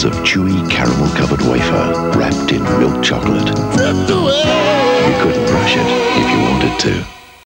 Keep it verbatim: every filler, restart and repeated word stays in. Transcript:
of chewy caramel-covered wafer wrapped in milk chocolate. You couldn't rush it if you wanted to.